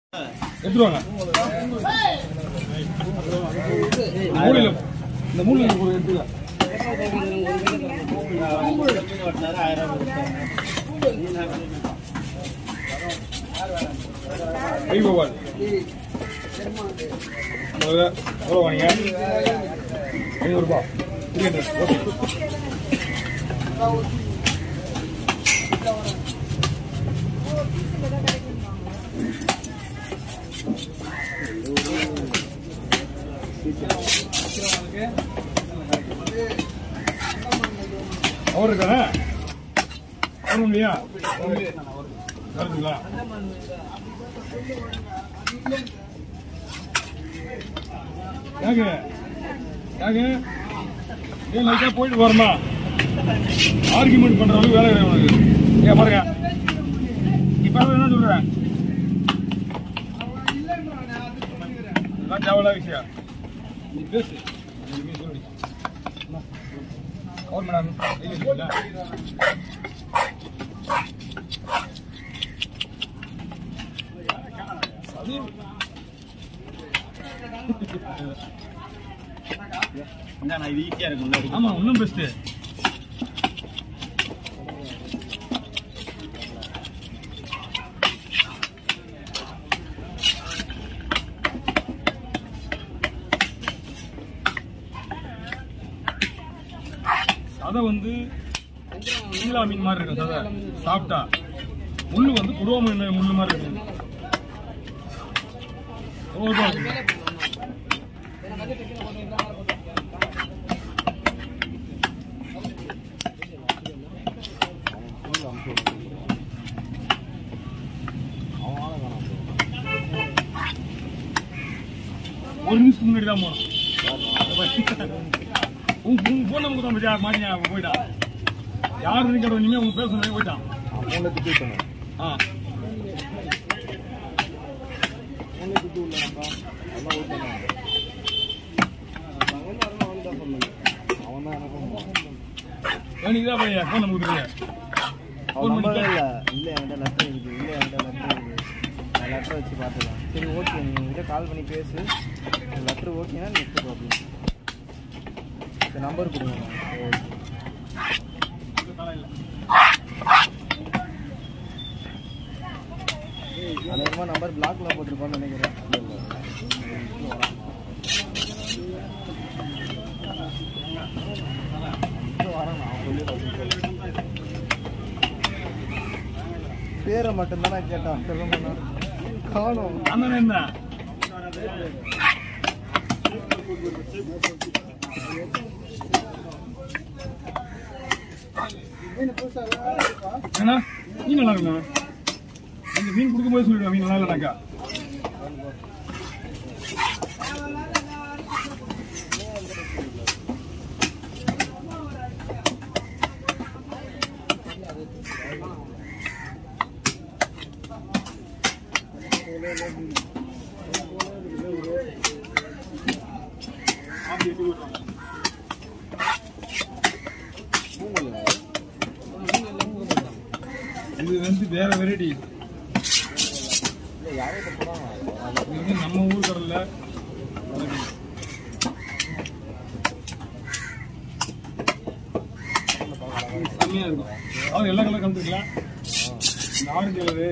எடுத்துருவாங்க. மூலையில இந்த மூலையில ஒரு எடுத்துக்க. கை போவாள் எவ்வளோ வாங்க? 500 ரூபாய். அவர் இருக்கானே அவர் இல்லையா? வருதுங்களா? ஏங்க ஏங்க ஏன் லைட்டா போயிட்டு வரமா? ஆர்குமெண்ட் பண்ற அளவுக்கு வேலை கிடையாது உனக்கு. ஏன் பாருங்க இப்ப என்ன சொல்றேன்? தேவையில்ல விஷயம் நீ பேசு. और मैडम இது ஈஸியா இருக்கும். ஆமா இன்னும் பெஸ்ட். அதை வந்து நீலா மீன் மாதிரி இருக்கும். அதை சாப்பிட்டா முள்ளு வந்து குருவ மீன் முள்ளு மாதிரி இருக்கும். ஒரு நிமிஷத்துக்கு முன்னாடி தான் போனோம். போன் நமக்கு தான் பத்தியா மாட்டியா போயிட்டான். யாரு இருக்கிற இனிமே உங்க பேர் சொன்னே போயிட்டான். நீதான் பையா போன் நமக்கு இல்ல என்கிட்ட லெட்டர் இருக்கு. இல்ல என்கிட்ட லெட்டர் இருக்கு. நான் லெட்டர் வச்சு பார்த்துக்கலாம். சரி ஓகே நீ என்கிட்ட கால் பண்ணி பேசு. லெட்டர் ஓகேனா நீ எடுத்துக்கோ அப்படின்னு நம்பர் கொடுங்க. அநேகமா நம்பர் பிளாக்ல போட்டிருப்பான்னு நினைக்கிறேன். பேரை மட்டும்தான் நான் கேட்டான். சொல்லுங்க காணும் அண்ணன் என்ன ஏன்னா மீன் நல்லா இருக்குண்ணா. அந்த மீன் கொடுக்கும்போது சொல்லிடுவேன் மீன் நல்லா இல்லைனாக்கா. இது வந்து வேற வெரைட்டி. இது நம்ம ஊர் கடல்ல செம்மையா இருக்கும். அதாவது எல்லா கலர் கலந்துருக்கலாம். இந்த ஆரஞ்சு கலரு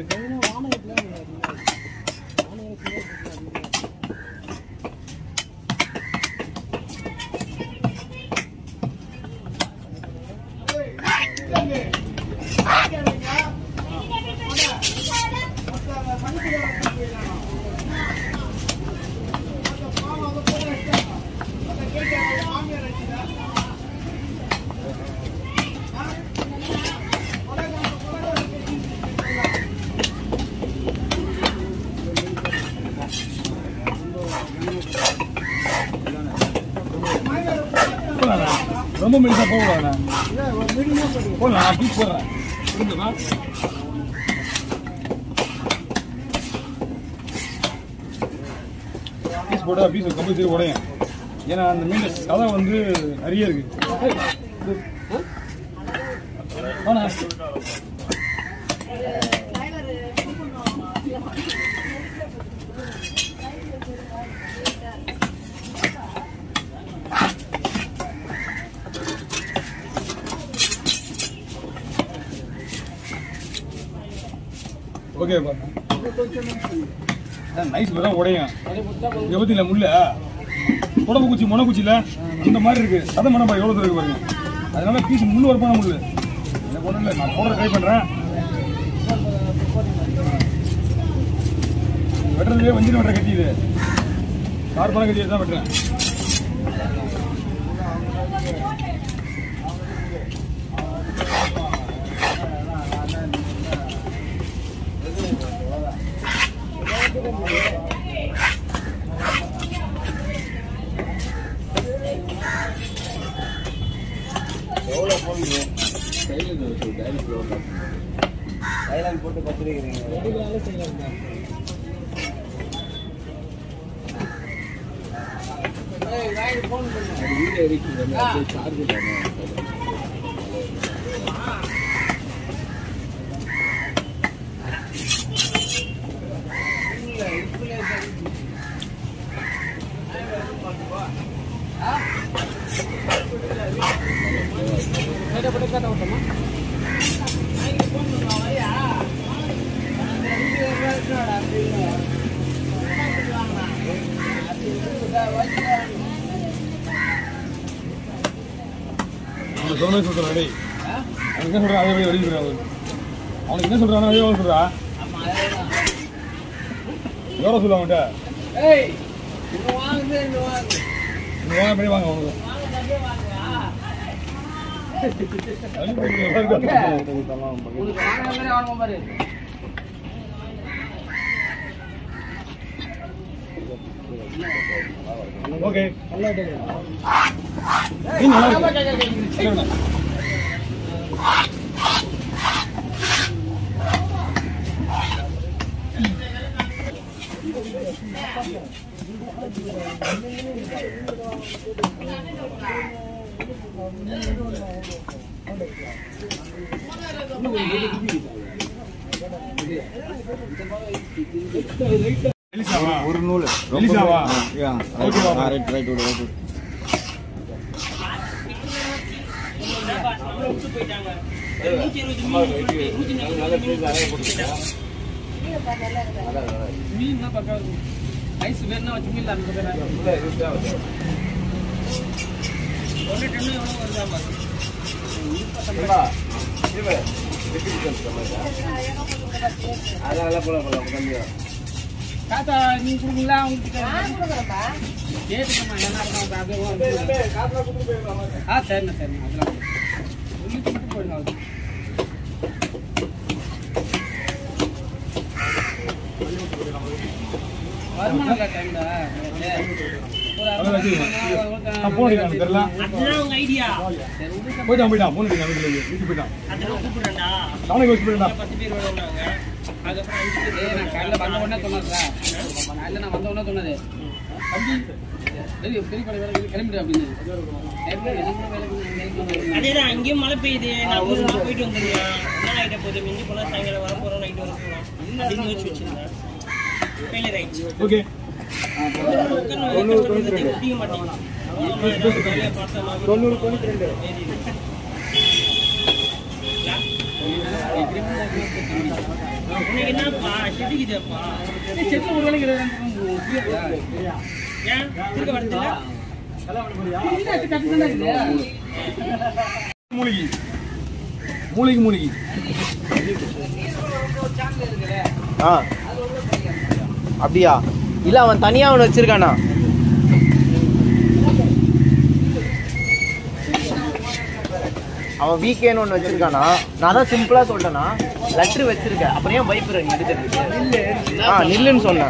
ரொம்ப மெலிசா போகக்கூடாதுண்ணா. போடலாம் பீஸ் போடுறேன் புரிஞ்சுமா? பீஸ் போட்டால் பீஸ் கம்பல்சரி உடையும். ஏன்னா அந்த மீன் சதை வந்து நிறைய இருக்கு. ஓகே பாருங்க. நைஸ் தான் உடையும். இதை பற்றி இல்லை முள்ள உடம்பு குச்சி முனைக்குச்சியில் இந்த மாதிரி இருக்கு. சதை மனம் எவ்வளோ தூரம் இருக்கு பாருங்க. அதனால பீஸ் முள்ளு வரப்பான முள்ளு எனக்கு ஒன்றும் இல்லை. நான் போடுற ட்ரை பண்ணுறேன். வெட்டுறதுலேயே வஞ்சிரம் வெட்டுற கட்டி இது கார்பன கட்டி தான் வெட்டுறேன். தைலாந்து போட்டு பத்திரிக்கிறீங்க. அவனுக்கு என்ன சொல்றான் அதே மாதிரி வெளியிடுறான். அவனுக்கு என்ன சொல்றான் அதே மாதிரி சொல்றா. எவ்வளோ சொல்ல அவன்கிட்ட வாங்க வாங்க அவனுக்கு ஓகே நல்லா இருக்கு. ஒரு நூல் எலிசாவா? ஓகேவா? Right right right. தாத்தா நீங்க கொடுங்களா? உங்களுக்கு கேட்டுக்கம்மா என்ன சரிண்ணா சரிண்ணா அதெல்லாம் சொல்லிட்டு மட்டும் போயிடுங்க. வருமானம் டைம்ல போயிட்டான் போயிட்டான் போன் போயிட்டான் நான் காலைல வந்த உடனே சொன்னதுல காலைல நான் வந்த உடனே சொன்னது தம்பி பெரிய படம் வேலை கிளம்பிடு அப்படின்னு. அதேதான் அங்கேயும் மழை பெய்யுது. நான் ஒரு நாள் போயிட்டு வந்துருக்கேன். என்ன ஆகிட்ட போகுது மிஞ்சி போனா சாயங்காலம் வர போறோம் நைட்டு வர போறோம் அப்படின்னு யோசிச்சு வச்சிருந்தேன். ஃபெயிலியர் ஆயிடுச்சு. ஓகே ஒட்டிக்க மாட்டேங்குது. 90 உனக்கு என்னப்பா செதுக்குதப்பா? செட்டு ஒரு வேலைக்கு ஏன் திருக்க வரதில்ல? மூலிகை மூலிகை மூலிகை அப்படியா? இல்ல அவன் தனியா அவன் வச்சிருக்கானா? அவன் வீக்கேன்னு ஒன்று வச்சிருக்கானா? நான் தான் சிம்பிளா சொல்லிட்டேனா லெட்டர் வச்சிருக்கேன். அப்புறம் ஏன் பயப்படுற நீ எடுத்துட்டு? நில்லுன்னு சொன்னேன்.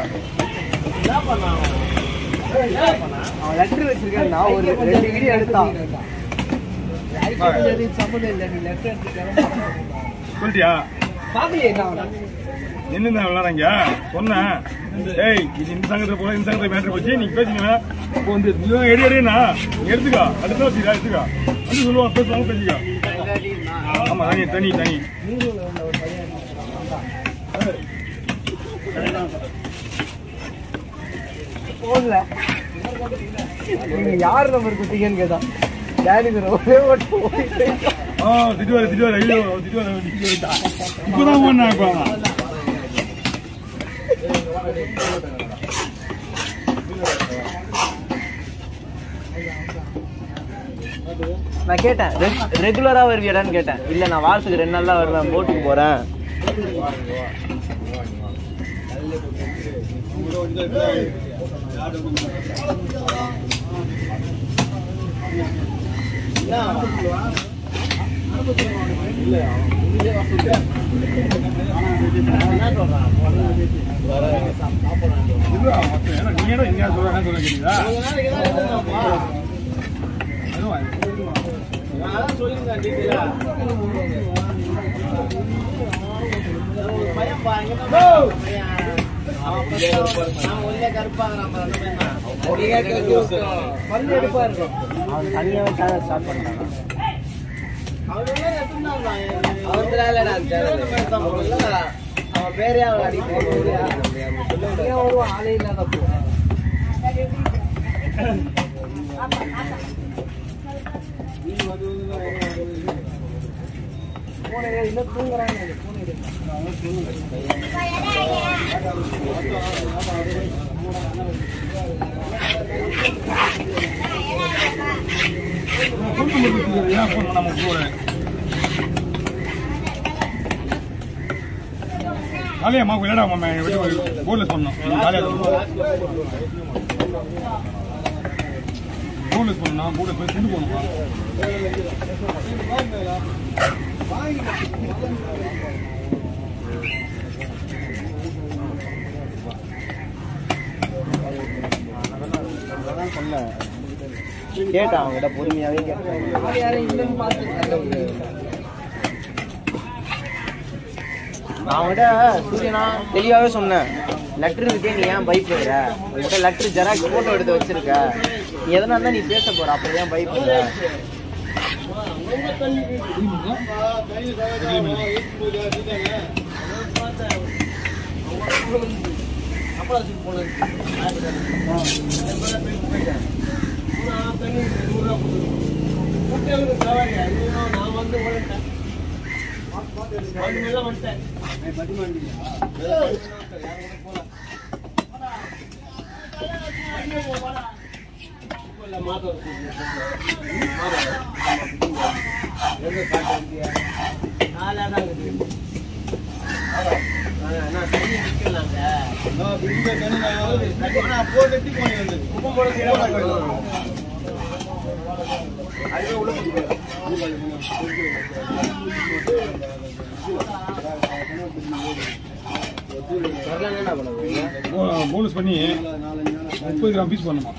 அவன் லெட்டர் வச்சிருக்கேன்னா ஒரு 2 வீடியோ எடுத்தான். சம்மந்தம் இல்லை. நீ லெட்டர் எடுத்துக்க சொல்லிட்டியா? பாக்கலையே என்ன என்ன விளாட்றாங்க சொன்னேன். ஏய் இது இந்த சங்கத்தில் போல இந்த சங்கத்தில் மேட்ரு போச்சு. நீங்க பேசுங்க. இப்போ வந்து எடி எடினா எடுத்துக்கா. அடுத்த வச்சுக்கா எடுத்துக்கா வந்து சொல்லுவான். பேசுவாங்க பேசிக்கா. ஆமா தனி தனி தனி போடல. நீங்க யார் நம்பர் குட்டிங்கன்னு கேட்டா டேடி ஒரே ஓட்டு திட்டுவாரு திட்டுவாரு ஐயோ திட்டுவாரு இப்பதான் நான் கேட்டேன் ரெகுலரா வருவியாடான்னு கேட்டேன். இல்ல நான் வாரத்துக்கு 2 நாள் தான் வருவேன், போட்டுக்கு போறேன். காலையா அம்மா விளையாடா அம்மா போர்டில் சொன்னோம். போர்டில் சொன்னோம், போர்டில் போய் கொண்டு போகணுமா? கேட்டான் அவங்ககிட்ட, பொறுமையாவே கேட்டேன். நான் அவங்ககிட்ட சூரியனா தெளிவாகவே சொன்னேன், லெட்டர் இருக்கே நீ ஏன் பயப்படுற, உங்கள்கிட்ட லெட்டர் ஜெராக்ஸ் போட்டோ எடுத்து வச்சிருக்க, நீ எதனா இருந்தா நீ பேச போற, அப்ப ஏன் பயப்படுற? போனஸ் பண்ணி 30 கிராம் பீஸ் பண்ணுமா?